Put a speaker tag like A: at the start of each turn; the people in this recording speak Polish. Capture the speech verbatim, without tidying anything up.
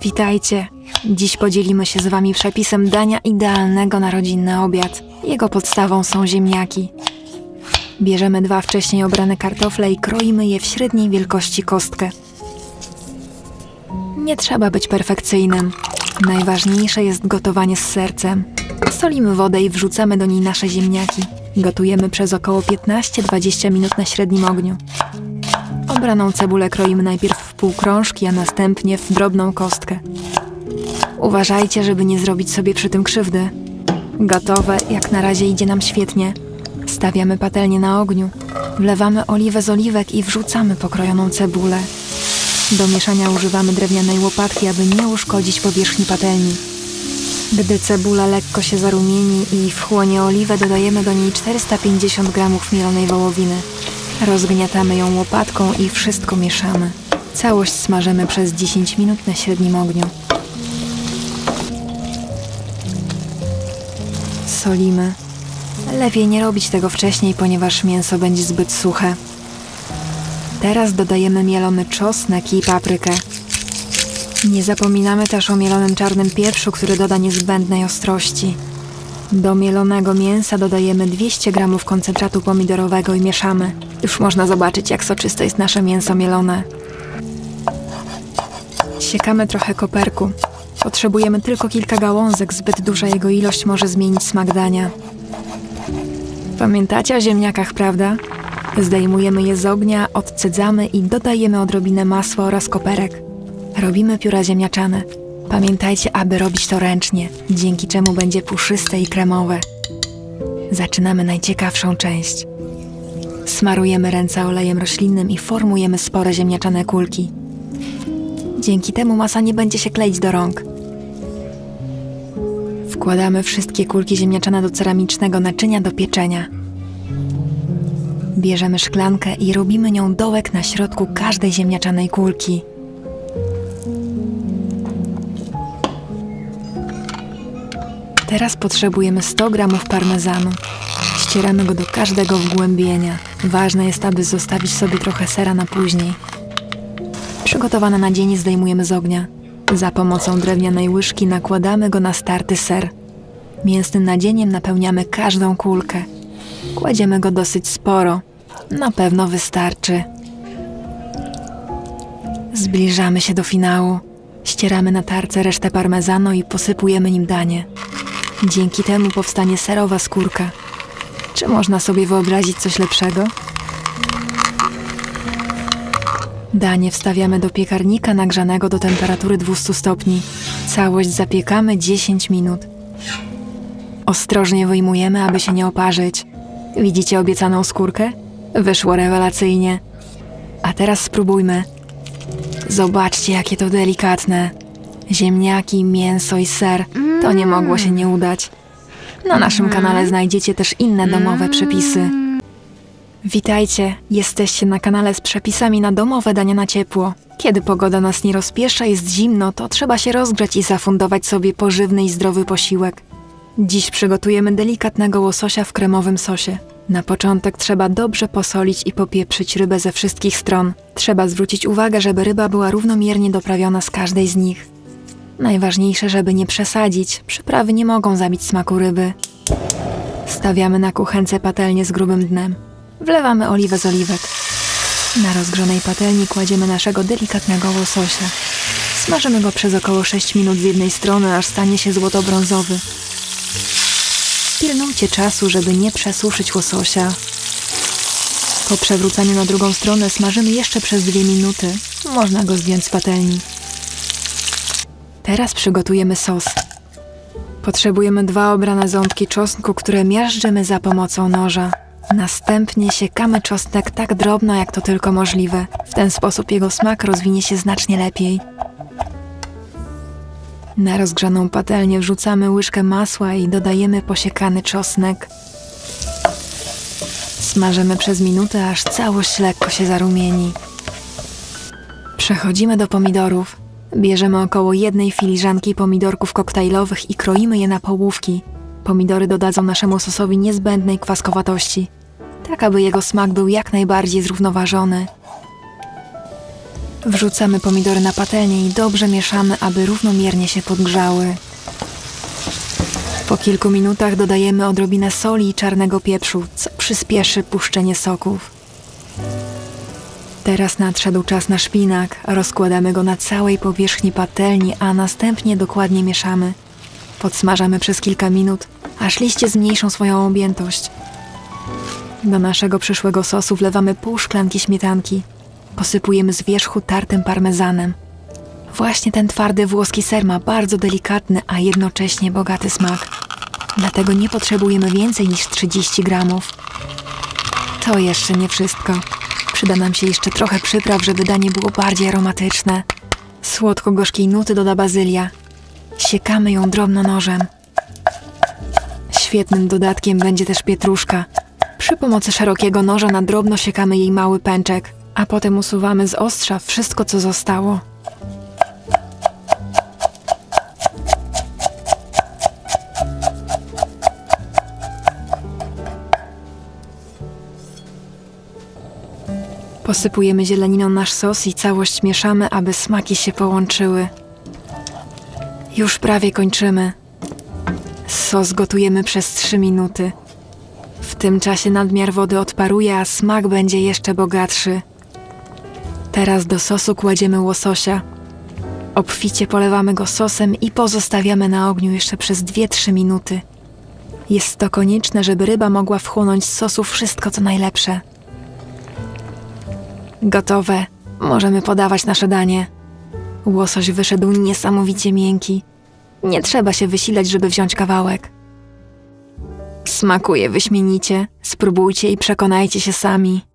A: Witajcie! Dziś podzielimy się z Wami przepisem dania idealnego na rodzinny obiad. Jego podstawą są ziemniaki. Bierzemy dwa wcześniej obrane kartofle i kroimy je w średniej wielkości kostkę. Nie trzeba być perfekcyjnym. Najważniejsze jest gotowanie z sercem. Solimy wodę i wrzucamy do niej nasze ziemniaki. Gotujemy przez około piętnaście do dwudziestu minut na średnim ogniu. Obraną cebulę kroimy najpierw w półkrążki, a następnie w drobną kostkę. Uważajcie, żeby nie zrobić sobie przy tym krzywdy. Gotowe, jak na razie idzie nam świetnie. Stawiamy patelnię na ogniu. Wlewamy oliwę z oliwek i wrzucamy pokrojoną cebulę. Do mieszania używamy drewnianej łopatki, aby nie uszkodzić powierzchni patelni. Gdy cebula lekko się zarumieni i wchłonie oliwę, dodajemy do niej czterysta pięćdziesiąt gramów mielonej wołowiny. Rozgniatamy ją łopatką i wszystko mieszamy. Całość smażymy przez dziesięć minut na średnim ogniu. Solimy. Lepiej nie robić tego wcześniej, ponieważ mięso będzie zbyt suche. Teraz dodajemy mielony czosnek i paprykę. Nie zapominamy też o mielonym czarnym pieprzu, który doda niezbędnej ostrości. Do mielonego mięsa dodajemy dwieście gramów koncentratu pomidorowego i mieszamy. Już można zobaczyć, jak soczyste jest nasze mięso mielone. Siekamy trochę koperku. Potrzebujemy tylko kilka gałązek, zbyt duża jego ilość może zmienić smak dania. Pamiętacie o ziemniakach, prawda? Zdejmujemy je z ognia, odcedzamy i dodajemy odrobinę masła oraz koperek. Robimy pióra ziemniaczane. Pamiętajcie, aby robić to ręcznie, dzięki czemu będzie puszyste i kremowe. Zaczynamy najciekawszą część. Smarujemy ręce olejem roślinnym i formujemy spore ziemniaczane kulki. Dzięki temu masa nie będzie się kleić do rąk. Wkładamy wszystkie kulki ziemniaczane do ceramicznego naczynia do pieczenia. Bierzemy szklankę i robimy nią dołek na środku każdej ziemniaczanej kulki. Teraz potrzebujemy sto gramów parmezanu. Ścieramy go do każdego wgłębienia. Ważne jest, aby zostawić sobie trochę sera na później. Przygotowane nadzienie zdejmujemy z ognia. Za pomocą drewnianej łyżki nakładamy go na starty ser. Mięsnym nadzieniem napełniamy każdą kulkę. Kładziemy go dosyć sporo. Na pewno wystarczy. Zbliżamy się do finału. Ścieramy na tarce resztę parmezanu i posypujemy nim danie. Dzięki temu powstanie serowa skórka. Czy można sobie wyobrazić coś lepszego? Danie wstawiamy do piekarnika nagrzanego do temperatury dwieście stopni. Całość zapiekamy dziesięć minut. Ostrożnie wyjmujemy, aby się nie oparzyć. Widzicie obiecaną skórkę? Wyszło rewelacyjnie. A teraz spróbujmy. Zobaczcie, jakie to delikatne. Ziemniaki, mięso i ser. To nie mogło się nie udać. Na naszym kanale znajdziecie też inne domowe przepisy. Witajcie! Jesteście na kanale z przepisami na domowe dania na ciepło. Kiedy pogoda nas nie rozpiesza, jest zimno, to trzeba się rozgrzać i zafundować sobie pożywny i zdrowy posiłek. Dziś przygotujemy delikatnego łososia w kremowym sosie. Na początek trzeba dobrze posolić i popieprzyć rybę ze wszystkich stron. Trzeba zwrócić uwagę, żeby ryba była równomiernie doprawiona z każdej z nich. Najważniejsze, żeby nie przesadzić. Przyprawy nie mogą zabić smaku ryby. Stawiamy na kuchence patelnię z grubym dnem. Wlewamy oliwę z oliwek. Na rozgrzanej patelni kładziemy naszego delikatnego łososia. Smażymy go przez około sześć minut z jednej strony, aż stanie się złoto-brązowy. Pilnujcie czasu, żeby nie przesuszyć łososia. Po przewróceniu na drugą stronę smażymy jeszcze przez dwie minuty. Można go zdjąć z patelni. Teraz przygotujemy sos. Potrzebujemy dwa obrane ząbki czosnku, które miażdżymy za pomocą noża. Następnie siekamy czosnek tak drobno, jak to tylko możliwe. W ten sposób jego smak rozwinie się znacznie lepiej. Na rozgrzaną patelnię wrzucamy łyżkę masła i dodajemy posiekany czosnek. Smażymy przez minutę, aż całość lekko się zarumieni. Przechodzimy do pomidorów. Bierzemy około jednej filiżanki pomidorków koktajlowych i kroimy je na połówki. Pomidory dodadzą naszemu sosowi niezbędnej kwaskowatości, tak aby jego smak był jak najbardziej zrównoważony. Wrzucamy pomidory na patelnię i dobrze mieszamy, aby równomiernie się podgrzały. Po kilku minutach dodajemy odrobinę soli i czarnego pieprzu, co przyspieszy puszczenie soków. Teraz nadszedł czas na szpinak. Rozkładamy go na całej powierzchni patelni, a następnie dokładnie mieszamy. Podsmażamy przez kilka minut, aż liście zmniejszą swoją objętość. Do naszego przyszłego sosu wlewamy pół szklanki śmietanki. Posypujemy z wierzchu tartym parmezanem. Właśnie ten twardy włoski ser ma bardzo delikatny, a jednocześnie bogaty smak. Dlatego nie potrzebujemy więcej niż trzydzieści gramów. To jeszcze nie wszystko. Przyda nam się jeszcze trochę przypraw, żeby danie było bardziej aromatyczne. Słodko-gorzkiej nuty doda bazylia. Siekamy ją drobno nożem. Świetnym dodatkiem będzie też pietruszka. Przy pomocy szerokiego noża na drobno siekamy jej mały pęczek, a potem usuwamy z ostrza wszystko, co zostało. Posypujemy zieleniną nasz sos i całość mieszamy, aby smaki się połączyły. Już prawie kończymy. Sos gotujemy przez trzy minuty. W tym czasie nadmiar wody odparuje, a smak będzie jeszcze bogatszy. Teraz do sosu kładziemy łososia. Obficie polewamy go sosem i pozostawiamy na ogniu jeszcze przez dwie trzy minuty. Jest to konieczne, żeby ryba mogła wchłonąć z sosu wszystko, co najlepsze. Gotowe. Możemy podawać nasze danie. Łosoś wyszedł niesamowicie miękki. Nie trzeba się wysilać, żeby wziąć kawałek. Smakuje wyśmienicie. Spróbujcie i przekonajcie się sami.